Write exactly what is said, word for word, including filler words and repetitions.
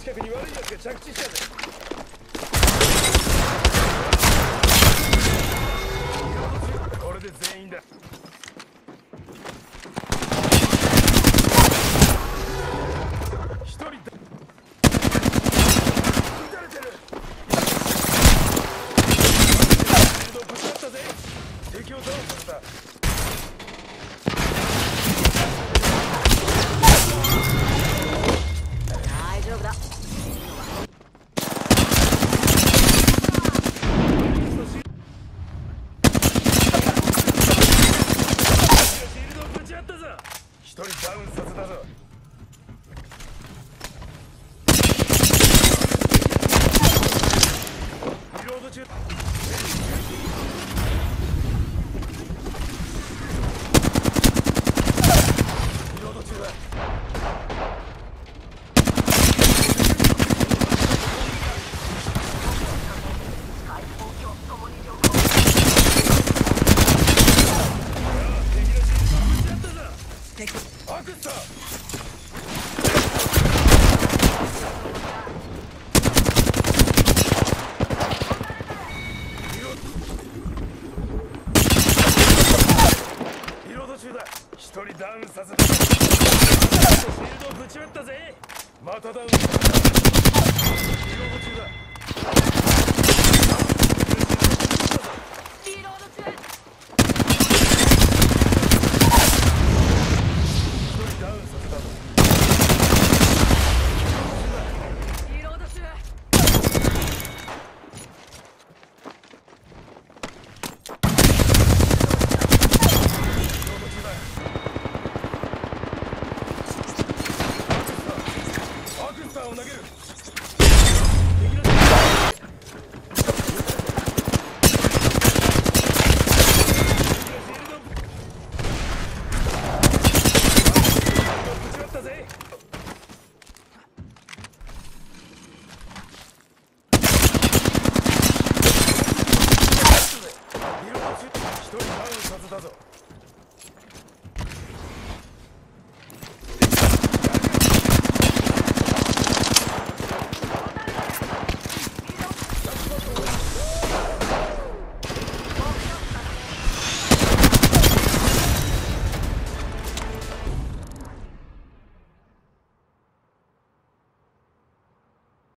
近くに悪いやつが着地したぜ。これで全員だ。一人だ。撃たれてる。シールドぶち割ったぜ。敵を倒された。 大丈夫だ。 一人ダウンさせたぞ。リロード中。リロード中だ。アクスター。リロード中だ。一人ダウンさせた。シールドをぶち割ったぜ。またダウン。リロード中だ。